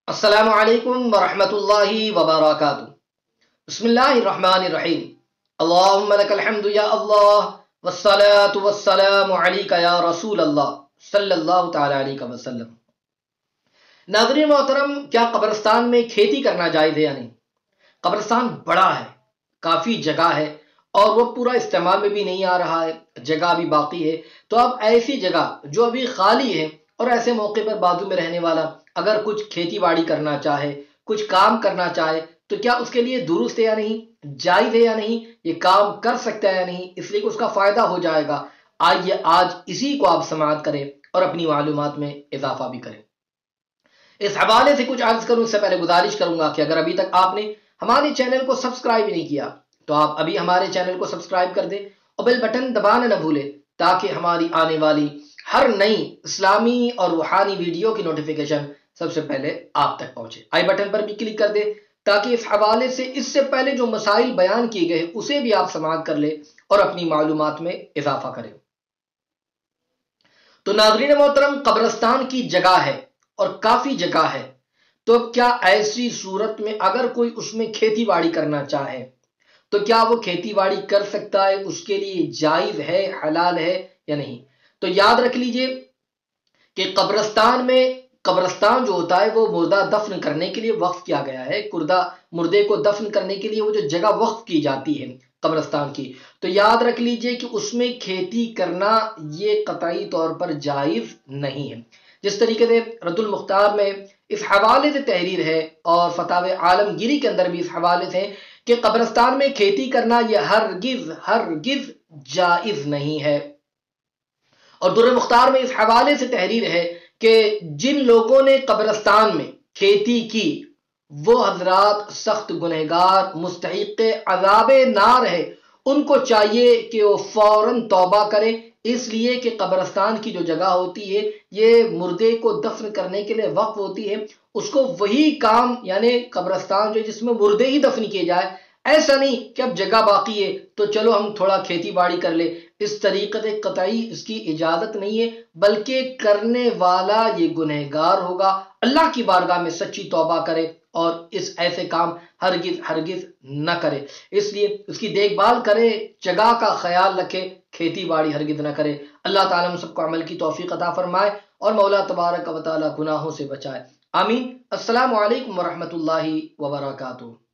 السلام علیکم ورحمۃ اللہ وبرکاتہ۔ بسم اللہ الرحمن الرحیم۔ اللہم لک الحمد یا اللہ والصلاة والسلام علیک یا رسول اللہ صلی اللہ تعالی علیہ وسلم۔ ناظرین محترم، کیا قبرستان میں کھیتی کرنا جائز ہے یا نہیں؟ قبرستان بڑا ہے، کافی جگہ ہے اور وہ پورا استعمال میں بھی نہیں آ رہا ہے، جگہ بھی باقی ہے، تو اب ایسی جگہ جو ابھی خالی ہے اور ایسے موقع پر بازو میں رہنے والا اگر کچھ کھیتی باڑی کرنا چاہے، کچھ کام کرنا چاہے، تو کیا اس کے لیے درست ہے یا نہیں، جائز ہے یا نہیں، یہ کام کر سکتا ہے یا نہیں، اس لیے کہ اس کا فائدہ ہو جائے گا۔ آئیے آج اسی کو آپ سماعت کریں اور اپنی معلومات میں اضافہ بھی کریں۔ اس حوالے سے کچھ عرض کروں، اس سے پہلے گزارش کروں گا کہ اگر ابھی تک آپ نے ہمارے چینل کو سبسکرائب نہیں کیا تو آپ ابھی ہمارے چینل کو سبسکرائب کر دیں اور بیل بٹن دبانا نہ بھولیں تاکہ ہماری آنے والی ہر نئی اسلامی اور روحانی ویڈیو کی نوٹیفیکیشن سب سے پہلے آپ تک پہنچے۔ آئی بٹن پر بھی کلک کر دیں تاکہ اس حوالے سے اس سے پہلے جو مسائل بیان کیے گئے اسے بھی آپ سماعت کر لیں اور اپنی معلومات میں اضافہ کریں۔ تو ناظرین محترم، قبرستان کی جگہ ہے اور کافی جگہ ہے، تو کیا ایسی صورت میں اگر کوئی اس میں کھیتی باڑی کرنا چاہے تو کیا وہ کھیتی باڑی کر سکتا ہے؟ اس کے لیے جائز ہے، حلال ہے یا نہیں؟ تو یاد رکھ لیجئے کہ قبرستان جو ہوتا ہے وہ مردہ دفن کرنے کے لیے وقف کیا گیا ہے۔ مردے کو دفن کرنے کے لیے وہ جو جگہ وقف کی جاتی ہے قبرستان کی، تو یاد رکھ لیجئے کہ اس میں کھیتی کرنا یہ قطعی طور پر جائز نہیں ہے۔ جس طریقے سے رد المختار میں اس حوالے سے تحریر ہے اور فتاوی عالمگیری کے اندر بھی اس حوالے سے کہ قبرستان میں کھیتی کرنا یہ ہرگز جائز نہیں ہے۔ اور در مختار میں اس حوالے سے تحریر ہے کہ جن لوگوں نے قبرستان میں کھیتی کی وہ حضرات سخت گنہگار مستحق عذاب نار ہے، ان کو چاہیے کہ وہ فوراً توبہ کریں، اس لیے کہ قبرستان کی جو جگہ ہوتی ہے یہ مردے کو دفن کرنے کے لیے وقف ہوتی ہے۔ اس کو وہی کام، یعنی قبرستان جو جس میں مردے ہی دفن کیے جائے، ایسا نہیں کہ اب جگہ باقی ہے تو چلو ہم تھوڑا کھیتی باڑی کر لیں، اس طریقے سے قطعی اس کی اجازت نہیں ہے، بلکہ کرنے والا یہ گنہگار ہوگا۔ اللہ کی بارگاہ میں سچی توبہ کرے اور ایسے کام ہرگز نہ کرے، اس لیے اس کی دیکھ بھال کرے، جگہ کا خیال رکھے، کھیتی باڑی ہرگز نہ کرے۔ اللہ تعالیٰ ہم سب کو عمل کی توفیق عطا فرمائے اور مولا تبارک و تعالیٰ گناہوں سے بچائے، آمین۔ السلام علیکم ورحمۃ اللہ وبرکاتہ۔